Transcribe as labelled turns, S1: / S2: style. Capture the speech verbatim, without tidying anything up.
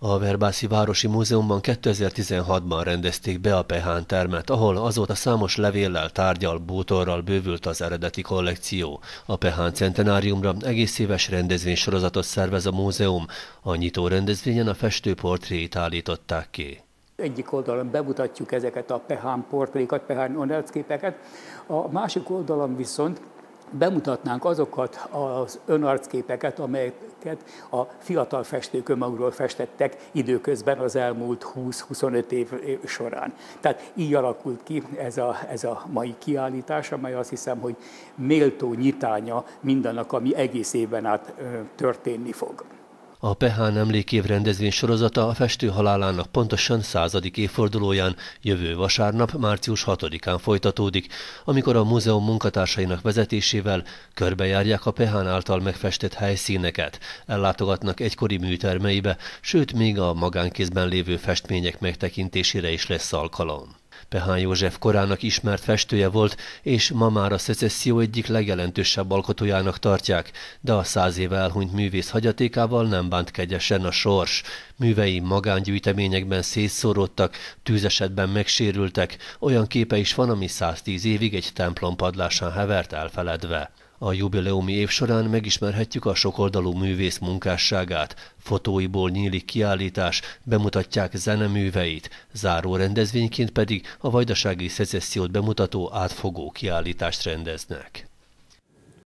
S1: A Verbászi Városi Múzeumban kétezer-tizenhatban rendezték be a Pehán termet, ahol azóta számos levéllel, tárgyal, bútorral bővült az eredeti kollekció. A Pehán centenáriumra egész éves rendezvénysorozatot szervez a múzeum. A nyitó rendezvényen a festő portréit állították ki.
S2: Egyik oldalon bemutatjuk ezeket a Pehán portrékat, Pehán önarcképeket, a másik oldalon viszont bemutatnánk azokat az önarcképeket, amelyeket a fiatal festők önmagukról festettek időközben az elmúlt húsz-huszonöt év során. Tehát így alakult ki ez a, ez a mai kiállítás, amely azt hiszem, hogy méltó nyitánya mindannak, ami egész évben át történni fog.
S1: A Pehán emlékév rendezvény sorozata a festő halálának pontosan századik évfordulóján jövő vasárnap, március hatodikán folytatódik, amikor a múzeum munkatársainak vezetésével körbejárják a Pehán által megfestett helyszíneket, ellátogatnak egykori műtermeibe, sőt még a magánkézben lévő festmények megtekintésére is lesz alkalom. Pehán József korának ismert festője volt, és ma már a szecesszió egyik legjelentősebb alkotójának tartják, de a száz éve elhunyt művész hagyatékával nem bánt kegyesen a sors. Művei magángyűjteményekben szétszóródtak, tűzesetben megsérültek, olyan képe is van, ami száztíz évig egy templom padlásán hevert elfeledve. A jubileumi év során megismerhetjük a sokoldalú művész munkásságát, fotóiból nyílik kiállítás, bemutatják zeneműveit, záró rendezvényként pedig a vajdasági szecessziót bemutató átfogó kiállítást rendeznek.